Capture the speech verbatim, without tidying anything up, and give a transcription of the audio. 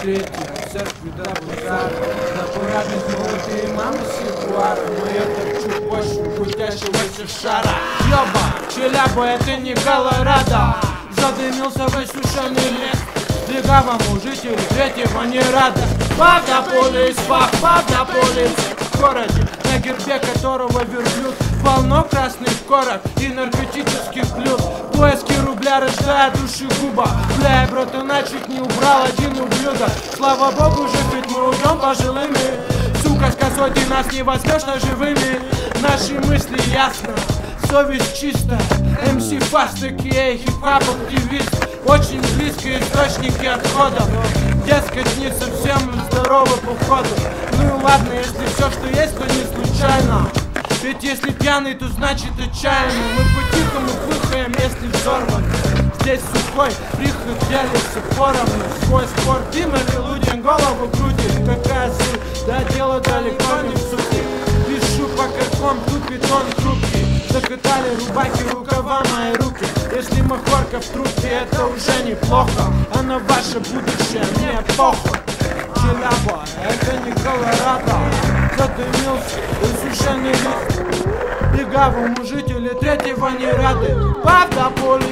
третья, в церкви до базара. Напорадник молодые мамы сигуара. Но я торчу почву крутящегося шара. Ёба, Челяба, это не Колорадо. Задымился высушенный лес. Легавому жителю третьего не рада. Павдополис, пав, Павдополис. В городе, на гербе которого верблюд. Полно красных корок и наркотических блюд. Поиски рубля рождают душегуба. Бля, братана, чуть не убрал один ублюдок. Слава богу, же ведь мы уйдем пожилыми. Сука, с косой ты нас не возьмешь на живыми. Наши мысли ясно, совесть чиста. эм си Fast, а ка а хип-хоп активист. Очень близкие источники отходов. Дескать, не совсем здоровый походу. Ну и ладно, если все, что есть, то не случайно. Ведь если пьяный, то значит отчаянно. Мы по-тихому пыхаем, если взорван. Здесь сухой приход делится поровну. Свой спор Димали Лудин голову крутит. Какая суть? Да дело далеко не в сути. Пишу по каком тут бетон хрупкий. Закатали рубаки, рукава мои руки. Если махорка в трубке, это уже неплохо. А на ваше будущее мне похуй. Челяба, это не Колорадо. Задымился высушенный лист. Легавому жителю третьего не рады. Павдополис.